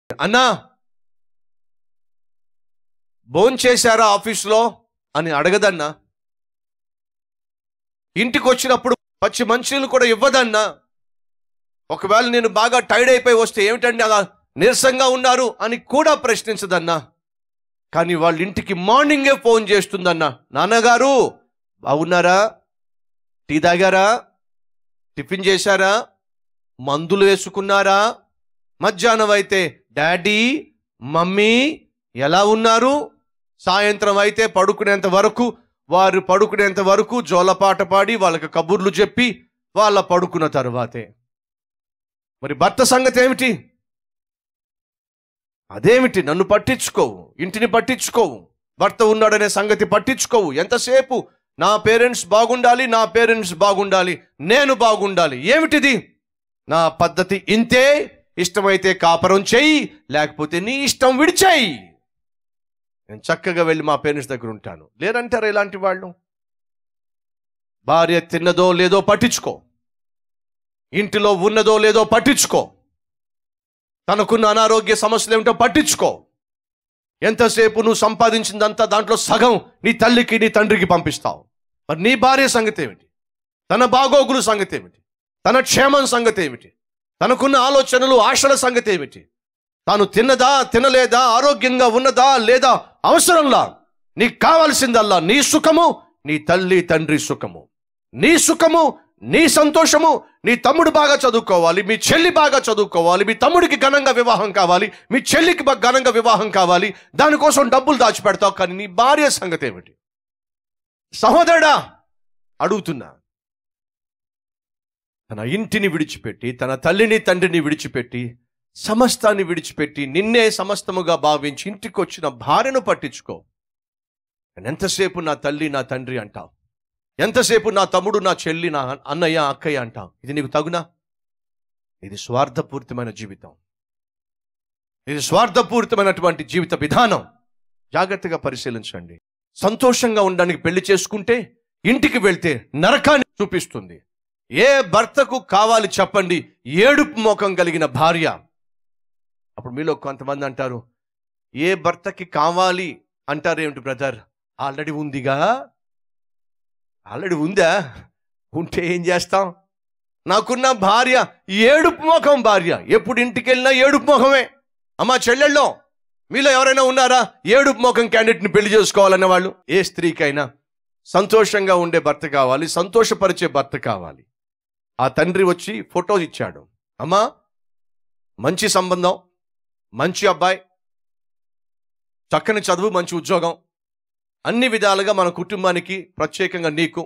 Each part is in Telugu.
అన్నా భోంచేశారా ఆఫీసులో అని అడగదన్నా. ఇంటికి వచ్చినప్పుడు పచ్చి మంచినీళ్ళు కూడా ఇవ్వదన్నా. ఒకవేళ నేను బాగా టైర్డ్ అయిపోయి వస్తే ఏమిటండి అలా నీరసంగా ఉన్నారు అని కూడా ప్రశ్నించదన్నా. కానీ వాళ్ళ ఇంటికి మార్నింగే ఫోన్ చేస్తుందన్నా, నాన్నగారు బాగున్నారా, టీ తాగారా, టిఫిన్ చేశారా, మందులు వేసుకున్నారా, మధ్యాహ్నం అయితే డాడీ మమ్మీ ఎలా ఉన్నారు, సాయంత్రం అయితే వారు పడుకునేంత వరకు జోలపాట పాడి వాళ్ళకి కబుర్లు చెప్పి వాళ్ళ పడుకున్న తరువాతే. మరి భర్త సంగతి ఏమిటి? అదేమిటి? నన్ను పట్టించుకోవు, ఇంటిని పట్టించుకోవు, భర్త ఉన్నాడనే సంగతి పట్టించుకోవు. ఎంతసేపు నా పేరెంట్స్ బాగుండాలి, నేను బాగుండాలి. ఏమిటిది? నా పద్ధతి ఇంతే, ఇష్టమైతే కాపురం చెయ్యి, లేకపోతే నీ ఇష్టం విడిచేయి. నేను చక్కగా వెళ్ళి మా పేరెంట్స్ దగ్గర ఉంటాను. లేరంటారా ఇలాంటి వాళ్ళు? భార్య తిన్నదో లేదో పట్టించుకో, ఇంటిలో ఉన్నదో లేదో పట్టించుకో, తనకున్న అనారోగ్య సమస్యలు ఏమిటో పట్టించుకో. ఎంతసేపు నువ్వు సంపాదించిందంతా దాంట్లో సగం నీ తల్లికి నీ తండ్రికి పంపిస్తావు. మరి నీ భార్య సంగతి ఏమిటి? తన బాగోగులు సంగతి ఏమిటి? తన క్షేమం సంగతి ఏమిటి? తనకున్న ఆలోచనలు ఆశల సంగతి ఏమిటి? తాను తిన్నదా తినలేదా, ఆరోగ్యంగా ఉన్నదా లేదా, అవసరంలా. నీకు కావాల్సిందల్లా నీ సుఖము, నీ తల్లి తండ్రి సుఖము, నీ సుఖము, నీ సంతోషము. నీ తమ్ముడు బాగా చదువుకోవాలి, మీ చెల్లి బాగా చదువుకోవాలి, మీ తమ్ముడికి ఘనంగా వివాహం కావాలి, మీ చెల్లికి ఘనంగా వివాహం కావాలి. దానికోసం డబ్బులు దాచిపెడతావు. కానీ నీ భార్య సంగతి ఏమిటి? సహోదరుడా అడుగుతున్నా, తన ఇంటిని విడిచిపెట్టి, తన తల్లిని తండ్రిని విడిచిపెట్టి, సమస్తాన్ని విడిచిపెట్టి, నిన్నే సమస్తముగా భావించి ఇంటికి వచ్చిన భార్యను పట్టించుకో. ఎంతసేపు నా తల్లి నా తండ్రి అంటావు, ఎంతసేపు నా తమ్ముడు నా చెల్లి నా అన్నయ్య అక్కయ్య అంటావు. ఇది నీకు తగునా? ఇది స్వార్థపూరితమైన జీవితం, ఇది స్వార్థపూరితమైనటువంటి జీవిత విధానం. జాగ్రత్తగా పరిశీలించండి. సంతోషంగా ఉండడానికి పెళ్లి చేసుకుంటే ఇంటికి వెళ్తే నరకాన్ని చూపిస్తుంది. ఏ భర్తకు కావాలి చెప్పండి ఏడుపు ముఖం కలిగిన భార్య? అప్పుడు మీలో కొంతమంది అంటారు, ఏ భర్తకి కావాలి అంటారు ఏమిటి బ్రదర్? ఆల్రెడీ ఉందిగా. ఆల్రెడీ ఉందా? ఉంటే ఏం చేస్తాం? నాకున్న భార్య ఏడుపు ముఖం భార్య, ఎప్పుడు ఇంటికి వెళ్ళినా ఏడుపు ముఖమే. అమ్మా చెల్లెళ్ళో మీలో ఎవరైనా ఉన్నారా ఏడుపు ముఖం క్యాండిడేట్ని పెళ్లి చేసుకోవాలనే వాళ్ళు? ఏ స్త్రీకైనా సంతోషంగా ఉండే భర్త కావాలి, సంతోషపరిచే భర్త కావాలి. ఆ తండ్రి వచ్చి ఫోటో ఇచ్చాడు, అమ్మా మంచి సంబంధం, మంచి అబ్బాయి, చక్కని చదువు, మంచి ఉద్యోగం, అన్ని విధాలుగా మన కుటుంబానికి ప్రత్యేకంగా నీకు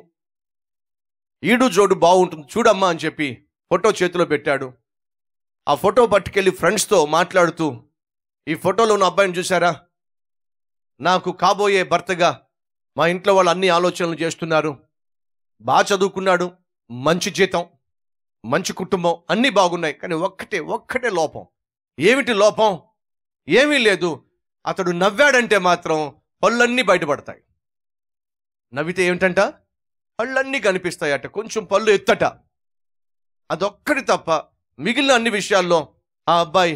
ఈడు జోడు బాగుంటుంది చూడమ్మా అని చెప్పి ఫోటో చేతిలో పెట్టాడు. ఆ ఫోటో పట్టుకెళ్ళి ఫ్రెండ్స్తో మాట్లాడుతూ, ఈ ఫోటోలో ఉన్న అబ్బాయిని చూసారా, నాకు కాబోయే భర్తగా మా ఇంట్లో వాళ్ళు అన్ని ఆలోచనలు చేస్తున్నారు, బాగా చదువుకున్నాడు, మంచి జీతం, మంచి కుటుంబం, అన్నీ బాగున్నాయి. కానీ ఒక్కటే లోపం. ఏమిటి లోపం? ఏమీ లేదు. అతడు నవ్వాడంటే మాత్రం పళ్ళన్నీ బయటపడతాయి. నవ్వితే ఏమిటంట? పళ్ళన్నీ కనిపిస్తాయట, కొంచెం పళ్ళు ఎత్తట. అదొక్కటి తప్ప మిగిలిన అన్ని విషయాల్లో ఆ అబ్బాయి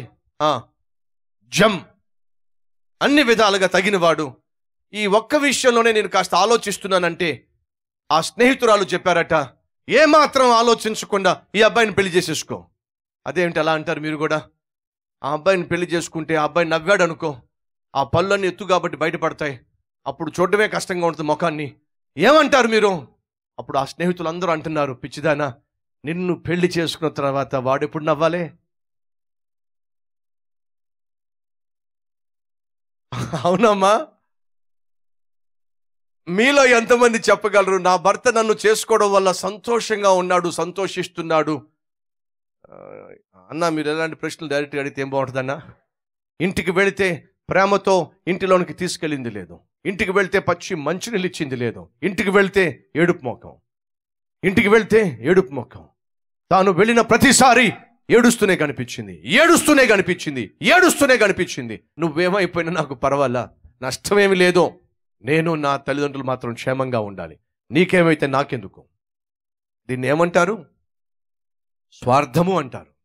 జమ్, అన్ని విధాలుగా తగినవాడు. ఈ ఒక్క విషయంలోనే నేను కాస్త ఆలోచిస్తున్నానంటే ఆ స్నేహితురాలు చెప్పారట, ఏమాత్రం ఆలోచించకుండా ఈ అబ్బాయిని పెళ్లి చేసేసుకో. అదేమిటి అలా అంటారు మీరు కూడా? ఆ అబ్బాయిని పెళ్లి చేసుకుంటే ఆ అబ్బాయి నవ్వాడు అనుకో, ఆ పళ్ళన్నీ ఎత్తు కాబట్టి బయటపడతాయి, అప్పుడు చూడడమే కష్టంగా ఉంటుంది ముఖాన్ని. ఏమంటారు మీరు? అప్పుడు ఆ స్నేహితులు అందరూ అంటున్నారు, పిచ్చిదానా, నిన్ను పెళ్లి చేసుకున్న తర్వాత వాడెప్పుడు నవ్వాలే? అవునమ్మా. మీలో ఎంతమంది చెప్పగలరు, నా భర్త నన్ను చేసుకోవడం వల్ల సంతోషంగా ఉన్నాడు, సంతోషిస్తున్నాడు? అన్న మీరు ఎలాంటి ప్రశ్నలు డైరెక్ట్గా అడిగితే ఏం బాగుంటుందన్నా? ఇంటికి వెళితే ప్రేమతో ఇంటిలోనికి తీసుకెళ్ళింది లేదు, ఇంటికి వెళ్తే పచ్చి మంచినీళ్ళు ఇచ్చింది లేదు, ఇంటికి వెళ్తే ఏడుపు ముఖం, తాను వెళ్ళిన ప్రతిసారి ఏడుస్తూనే కనిపించింది. నువ్వేమైపోయినా నాకు పర్వాలా, నష్టమేమి లేదు, నేను నా తల్లిదండ్రులు మాత్రం క్షేమంగా ఉండాలి, నీకేమైతే నాకెందుకు? దీన్ని ఏమంటారు? స్వార్థము అంటారు.